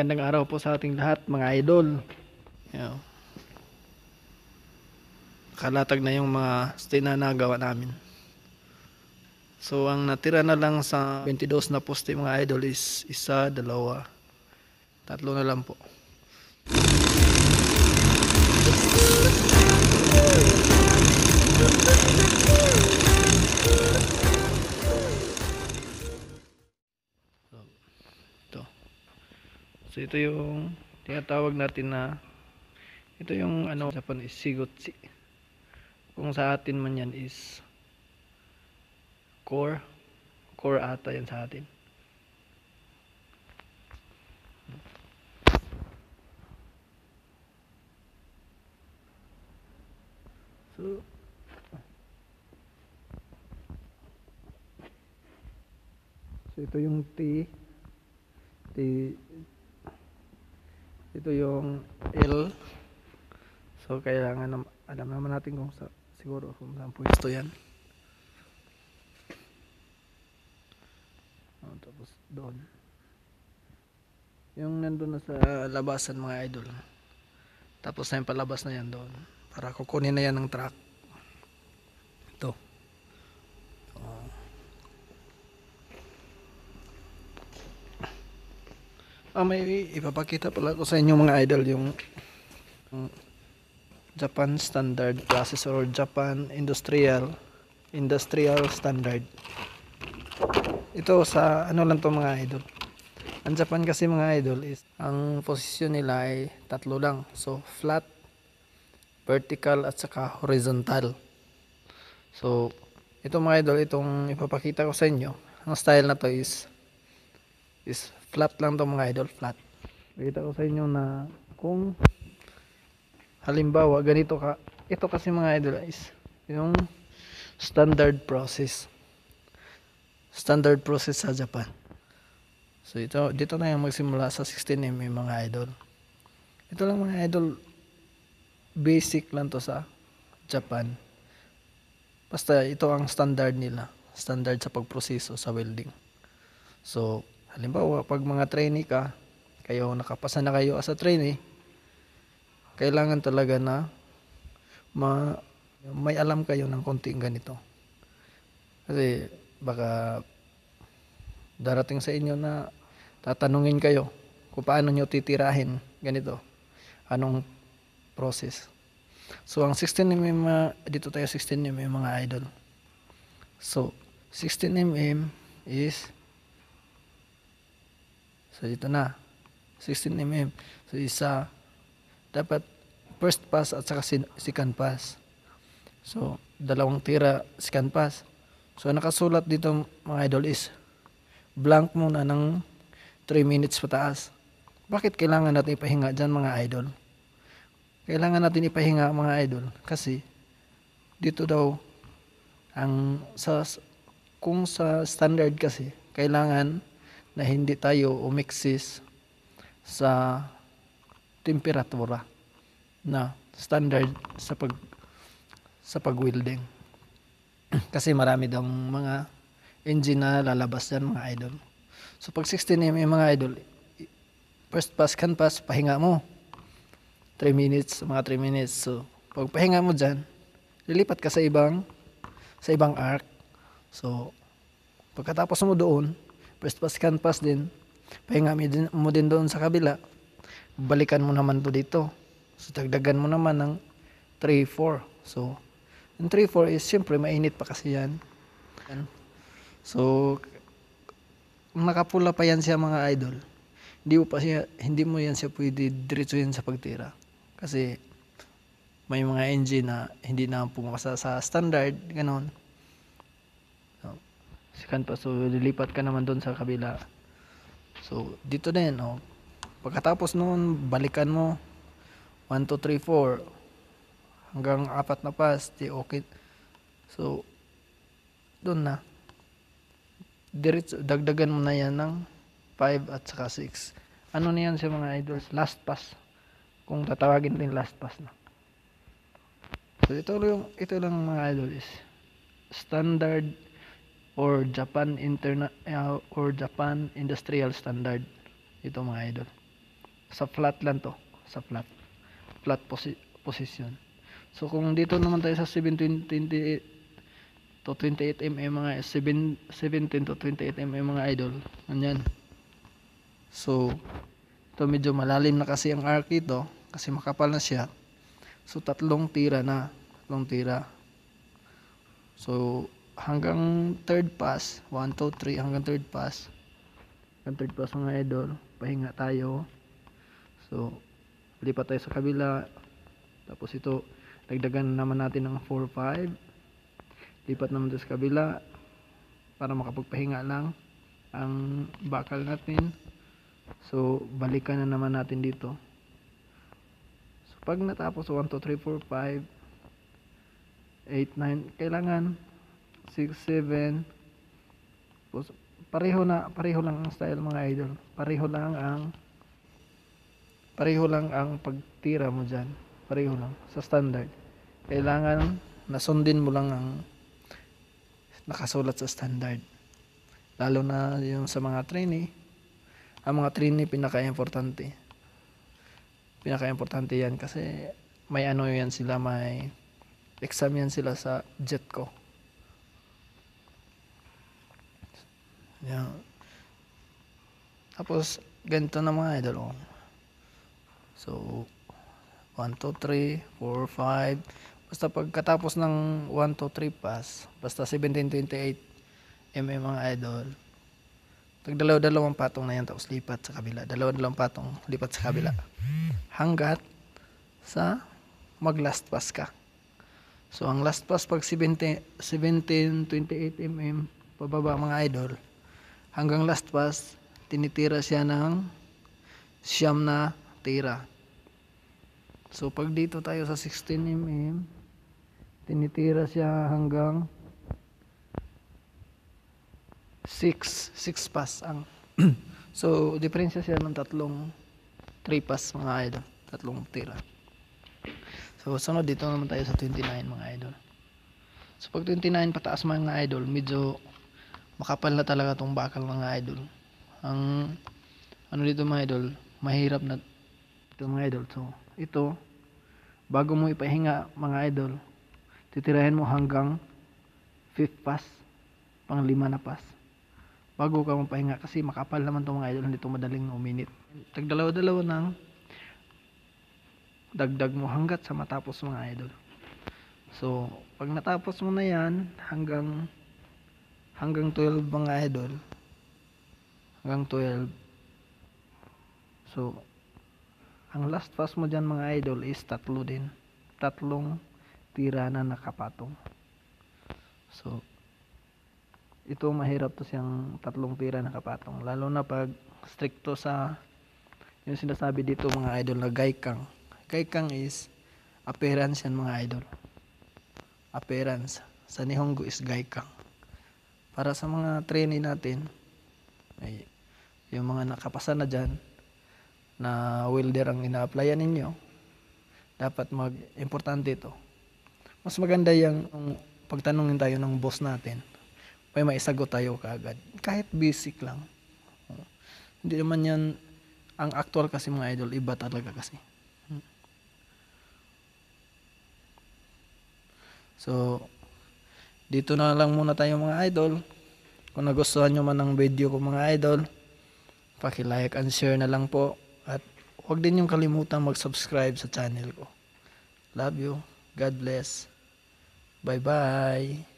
Magandang araw po sa ating lahat mga idol. Yan. Kalatag na yung mga stay na nagawa namin. So ang natira na lang sa 22 na poste mga idol is isa, dalawa, tatlo na lang po. Ito. So ito yung tinatawag natin na ito yung Japan is sigotsi. Kung sa atin man yan is core ata yan sa atin. So ito yung T, ito yung L. So kailangan alam naman natin kung siguro kung saan pwesto yan. Tapos doon yung nandun na sa labasan mga idol, tapos na yung palabas na yan doon para kukunin na yan ng truck. Ito may ipapakita pala ko sa inyo mga idol yung Japan Standard Process or Japan Industrial Standard. Ito sa lang to mga idol. Ang Japan kasi mga idol is ang posisyon nila ay tatlo lang. So flat, vertical at saka horizontal. So ito mga idol, itong ipapakita ko sa inyo, ang style na to is flat lang to mga idol, flat. Pakita ko sa inyo na kung halimbawa ganito ka, ito kasi mga idol is yung standard process sa Japan. So dito na yung magsimula sa 16mm mga idol. Ito lang mga idol, basic lang to sa Japan. Basta ito ang standard nila, standard sa pagproseso sa welding. So halimbawa pag mga trainee ka, kayo nakapasa na kayo as a trainee, kailangan talaga na may alam kayo ng konting ganito. Kasi baka darating sa inyo na tatanungin kayo kung paano nyo titirahin ganito, anong process. So ang 16mm, dito tayo 16mm mga idol. So 16mm is, so dito na 16mm. So isa dapat first pass at saka second pass. So dalawang tira second pass. So nakasulat dito mga idol is blank muna ng 3 minutes pataas. Bakit kailangan natin ipahinga dyan mga idol? Kailangan natin ipahinga mga idol kasi dito daw kung sa standard kasi kailangan na hindi tayo umiksis sa temperatura na standard sa pag-welding. Kasi marami daw mga engine na lalabas yan mga idol. So pag 16mm mga idol, first pass, second pass, pahinga mo 3 minutes, mga 3 minutes. So pag pahinga mo dyan, lilipat ka sa ibang arc. So pagkatapos mo doon, first pass, second pass din, pahinga mo din doon sa kabila, balikan mo naman to dito. So dagdagan mo naman ng 3-4. So yung 3-4 is siyempre mainit pa kasi yan. So nakapula pa yan siya mga idol, hindi mo yan siya pwede diretsuhin sa pagtira kasi may mga engine na hindi na pumasa sa standard ganon. So, second pa, so lilipat ka naman doon sa kabila. So dito din pagkatapos noon, balikan mo 1, 2, 3, 4 hanggang 4 na pass, di okay. So doon na diretso, dagdagan mo na yan ng 5 at saka 6. Ano na yan sa mga idols? Last pass. Kung tatawagin din last pass na. So ito lang mga idol is standard or Japan Japan Industrial Standard. Ito mga idol. Sa flat lang to. Sa flat position. So kung dito naman tayo sa 17 to 28 mm mga 17 to 28 mm mga idol. Ganyan. So ito medyo malalim na kasi ang arc dito kasi makapal na siya. So tatlong tira. So hanggang third pass, 1 2 3 hanggang third pass. Hanggang third pass mga idol, pahinga tayo. So lipat tayo sa kabila. Tapos ito dagdagan naman natin ng 4 5. Lipat naman tayo sa kabila para makapagpahinga lang ang bakal natin. So balikan na naman natin dito. So pag natapos 1 2 3 4 5 8 9 kailangan 6 7 pareho lang ang style mga idol. Pareho lang ang pagtira mo diyan. Pareho lang sa standard. Kailangan nasundin mo lang ang nakasulat sa standard. Lalo na yung sa mga trainee. Ang mga trainee pinaka-importante yan kasi may ano yan sila, may exam yan sila sa JETCO. Yan. Tapos ganito na mga idol. So 1 2 3 4 5 basta pagkatapos ng 1 2 3 pass, basta 17-28 mm mga idol, tagdalaw-dalawang patong na yan, tapos lipat sa kabila, dalawang patong lipat sa kabila hanggat sa mag last pass ka. So ang last pass pag 17-28 mm pababa mga idol, hanggang last pass tinitira siya ng siyam na tira. So pag dito tayo sa 16 mm, tinitira siya hanggang 6 pass ang so diferensya siya ng 3 pass mga idol, 3 tira. So sunod dito naman tayo sa 29 mga idol. So pag 29 pataas mga idol, medyo makapal na talaga tong bakal mga idol. Ang ano dito mga idol, mahirap na ito mga idol. So ito, bago mo ipahinga mga idol, titirahin mo hanggang 5th pass, pang 5 na pass bago ka mapahinga kasi makapal naman itong mga idol, hindi ito madaling uminit. Tagdalawa-dalawa ng dagdag mo hanggat sa matapos mga idol. So pag natapos mo na yan hanggang 12 mga idol, hanggang 12. So ang last pass mo dyan mga idol is 3 din, 3 tira na nakapatong. So ito mahirap to siyang 3 tira nakapatong, lalo na pag stricto sa yung sinasabi dito mga idol na gaikang. Gaikang is appearance yan mga idol, appearance. Sa Nihongo is gaikang. Para sa mga trainee natin, ay yung mga nakapasa na dyan na welder ang ina-applyan ninyo, dapat importante ito. Mas maganda yung pagtanungin tayo ng boss natin, may maisagot tayo kaagad kahit basic lang. Hindi naman yan ang actual kasi mga idol, iba talaga kasi. So dito na lang muna tayo mga idol. Kung nagustuhan nyo man ang video ko mga idol, paki-like and share na lang po. At huwag din yung kalimutan mag-subscribe sa channel ko. Love you. God bless. Bye-bye.